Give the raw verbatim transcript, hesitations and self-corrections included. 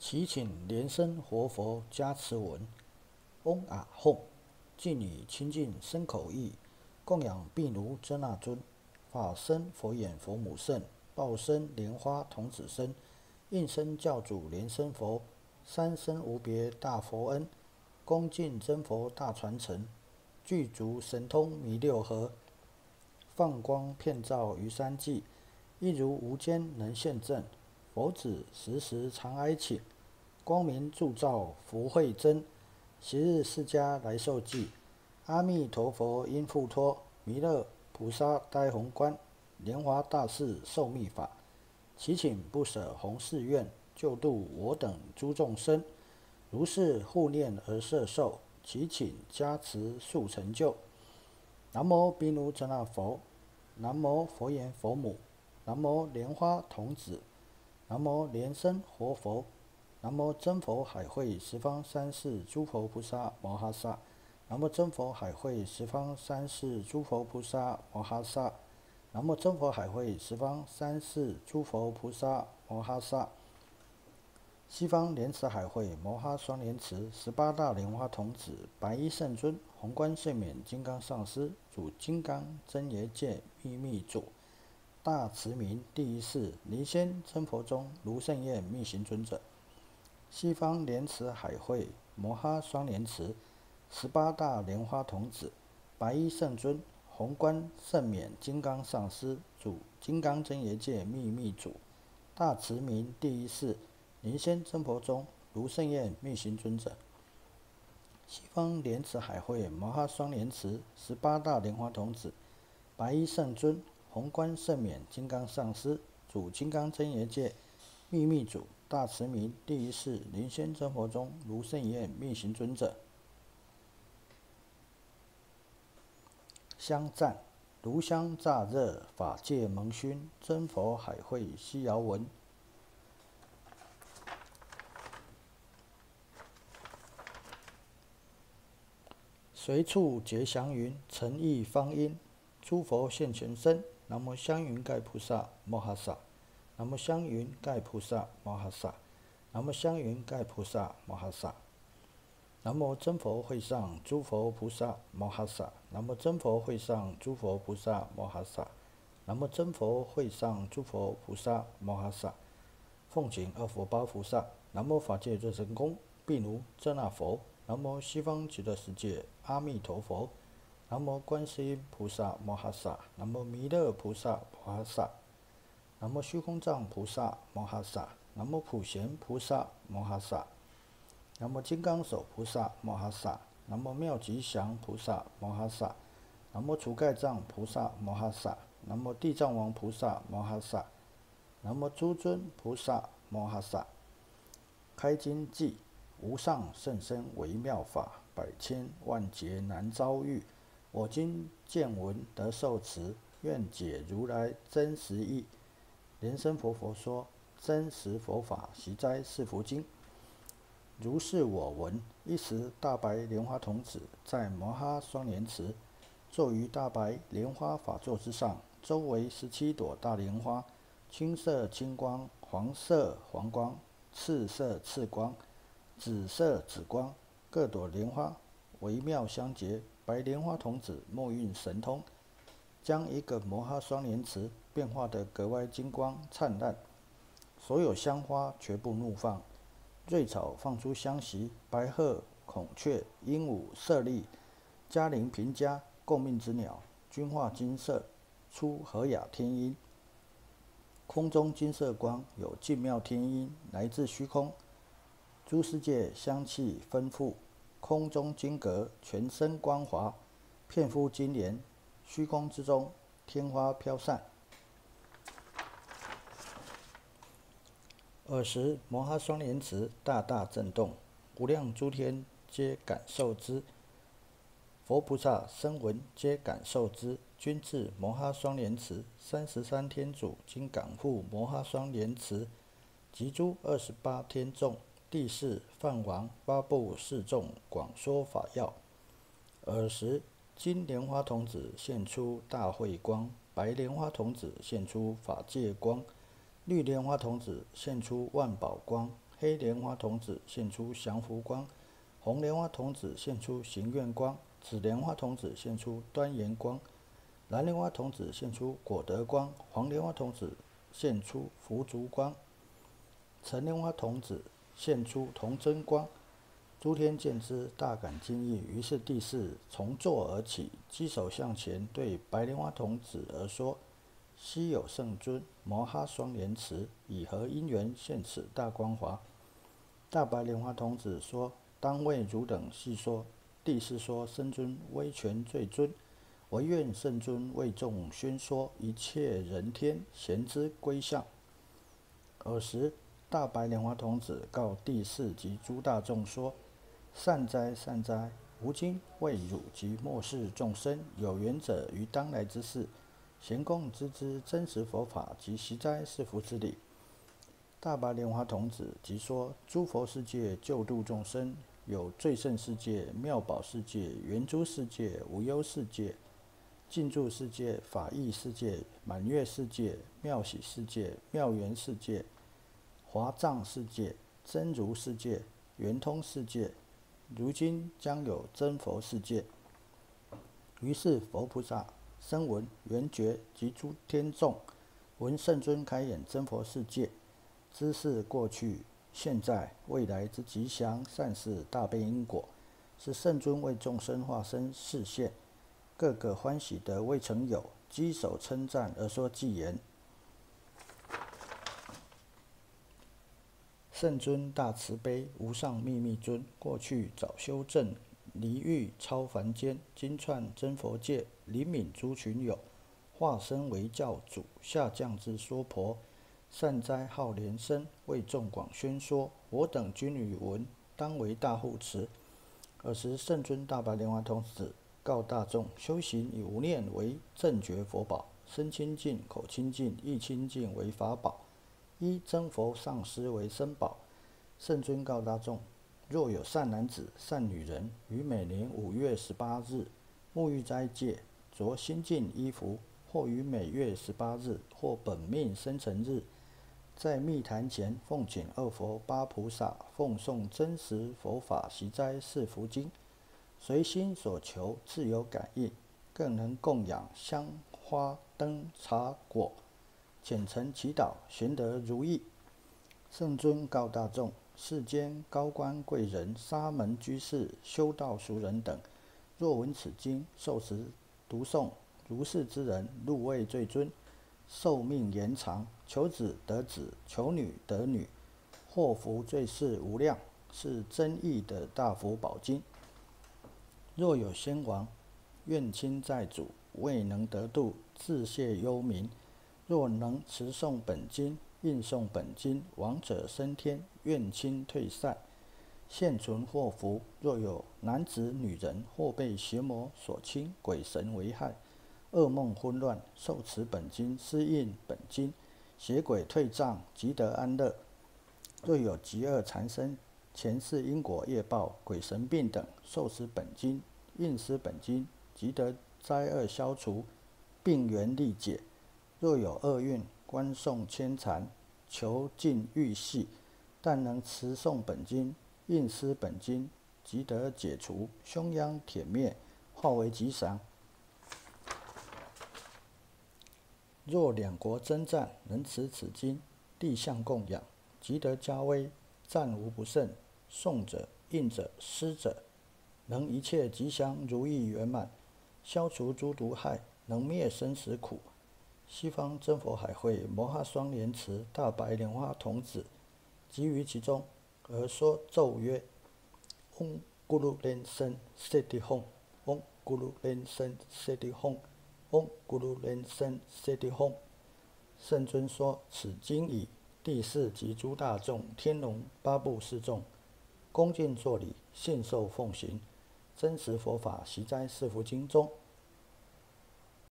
祈请莲生活佛加持文。嗡啊吽，敬礼清净身口意，供养毗卢遮那尊。法身佛眼佛母圣，报身莲花童子身，应身教主莲生佛，三身无别大佛恩，恭敬真佛大传承，具足神通弥六合，放光遍照于三际，一如无间能现正。佛子时时常哀请，光明铸造福慧真。昔日释迦来受记，阿弥陀佛应付托，弥勒菩萨待宏观，莲华大士受密法，祈请不舍弘誓愿，救度我等诸众生。如是护念而摄受，祈请加持速成就。南无毗卢遮那佛，南无佛言佛母，南无莲花童子，南无莲生活佛，南无真佛海会十方三世诸佛菩萨摩诃萨，南无真佛海会十方三世诸佛菩萨摩诃萨，南无真佛海会十方三世诸佛菩萨摩诃萨。西方莲池海会摩哈双莲池十八大莲花童子白衣圣尊宏观睡眠金刚上师主金刚真言界秘密主大慈明第一世离仙真佛中卢胜彦密行尊者。西方莲池海会摩哈双莲池十八大莲花童子白衣圣尊宏观圣冕金刚上师主金刚真言界秘密主大慈明第一世离仙真佛中卢胜彦密行尊者。西方莲池海会摩哈双莲池十八大莲花童子白衣圣尊宏观圣冕金刚上师主金刚真言界秘密主大慈明第一世离仙真佛中卢胜彦密行尊者。香赞炉香乍热法界蒙熏真佛海会西遥闻。随处结祥云，诚意方音。诸佛现全身，南无香云盖菩萨摩诃萨，南无香云盖菩萨摩诃萨，南无香云盖菩萨摩诃萨。南无真佛会上诸佛菩萨摩诃萨，南无真佛会上诸佛菩萨摩诃萨，南无真佛会上诸佛菩萨摩诃萨。奉请二佛八菩萨，南无法界瑞神宫毗卢遮那佛，南无西方极乐世界阿弥陀佛，南无观世音菩萨摩诃萨，南无弥勒菩萨摩诃萨，南无虚空藏菩萨摩诃萨，南无普贤菩萨摩诃萨，南无金刚手菩萨摩诃萨，南无妙吉祥菩萨摩诃萨，南无除盖藏菩萨摩诃萨，南无地藏王菩萨摩诃萨，南无诸尊菩萨摩诃萨。开经偈：无上甚深微妙法，百千万劫难遭遇。我今见闻得受持，愿解如来真实义。莲生活佛说：真实佛法，习哉是佛经。如是我闻。一时大白莲花童子在摩哈双莲池，坐于大白莲花法座之上，周围十七朵大莲花，青色青光，黄色黄光，赤色赤光，紫色紫光，各朵莲花微妙相结。白莲花童子默运神通，将一个摩哈双莲池变化得格外金光灿烂，所有香花全部怒放，瑞草放出香息，白鹤、孔雀、鹦鹉、舍利、嘉陵平家、共命之鸟，均化金色，出和雅天音。空中金色光有净妙天音来自虚空，诸世界香气丰富，空中金阁全身光华，片敷金莲，虚空之中天花飘散。尔时摩哈双莲池大大震动，无量诸天皆感受之，佛菩萨声闻皆感受之，均至摩哈双莲池。三十三天主今感护摩哈双莲池，及诸二十八天众帝释梵王八部示众广说法要。尔时金莲花童子现出大慧光，白莲花童子现出法界光，绿莲花童子现出万宝光， 黑莲花童子现出降伏光，红莲花童子现出行愿光，紫莲花童子现出端严光，蓝莲花童子现出果德光，黄莲花童子现出福足光，橙莲花童子现出童真光。诸天见之，大感惊异。于是帝释从座而起，稽首向前，对白莲花童子而说：“昔有圣尊摩哈双莲池，以何因缘现此大光华？”大白莲花童子说：“当为汝等细说。”帝释说：“圣尊威权最尊，唯愿圣尊为众宣说，一切人天咸之归向。”尔时，大白莲花童子告帝释及诸大众说：“善哉善哉！吾今为汝及末世众生有缘者于当来之世，咸供知之真实佛法及习哉是福之理。”大白莲花童子即说：“诸佛世界救度众生，有最胜世界、妙宝世界、圆珠世界、无忧世界、净住世界、法义世界、满月世界、妙喜世界、妙缘世界、华藏世界、真如世界、圆通世界。如今将有真佛世界。”于是佛菩萨声闻、缘觉及诸天众闻圣尊开演真佛世界，知是过去、现在、未来之吉祥善事大悲因果，是圣尊为众生化身示现，个个欢喜得未曾有，稽首称赞而说偈言：“圣尊大慈悲，无上秘密尊，过去早修正，离欲超凡间，今创真佛界，灵敏诸群友，化身为教主，下降至娑婆。善哉好莲生，为众广宣说，我等君语闻，当为大护持。”尔时圣尊大白莲花童子告大众：“修行以无念为正觉佛宝，身清净、口清净、意清净为法宝，依真佛上师为身宝。”圣尊告大众：“若有善男子、善女人，于每年五月十八日沐浴斋戒，着新净衣服，或于每月十八日，或本命生辰日，在密坛前奉请二佛八菩萨，奉诵真实佛法习斋是福经，随心所求，自有感应，更能供养香花灯茶果，虔诚祈祷，玄得如意。”圣尊告大众：“世间高官贵人、沙门居士、修道俗人等，若闻此经，受持读诵，如是之人，入位最尊，寿命延长，求子得子，求女得女，祸福最是无量，是真义的大福宝经。若有先王怨亲债主，未能得度，自谢忧民，若能持诵本经，应诵本经，亡者升天，怨亲退散，现存祸福。若有男子女人，或被邪魔所侵，鬼神为害，噩梦昏乱，受持本经，施印本经，邪鬼退障，即得安乐。若有极恶缠身，前世因果业报、鬼神病等，受持本经，印施本经，即得灾厄消除，病源力解。若有厄运，观诵牵缠，求尽欲系，但能持诵本经，印施本经，即得解除，凶殃铁灭，化为吉祥。若两国征战，能持此经，立相供养，即得加威，战无不胜。诵者、印者、施者，能一切吉祥如意圆满，消除诸毒害，能灭生死苦。西方真佛海会摩哈双莲池大白莲花童子，即于其中，而说咒曰：“嗡咕噜莲生舍利吽，嗡咕噜莲生舍利吽，嗡咕噜莲生舍利吽。”圣尊说：“此经已。”帝释及诸大众、天龙八部四众，恭敬作礼，信受奉行。真实佛法习斋是福经中。